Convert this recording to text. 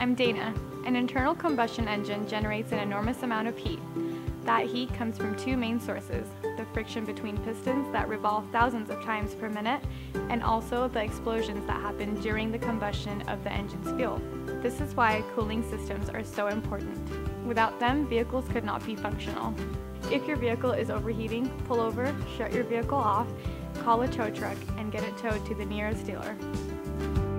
I'm Dana. An internal combustion engine generates an enormous amount of heat. That heat comes from two main sources, the friction between pistons that revolve thousands of times per minute, and also the explosions that happen during the combustion of the engine's fuel. This is why cooling systems are so important. Without them, vehicles could not be functional. If your vehicle is overheating, pull over, shut your vehicle off, call a tow truck, and get it towed to the nearest dealer.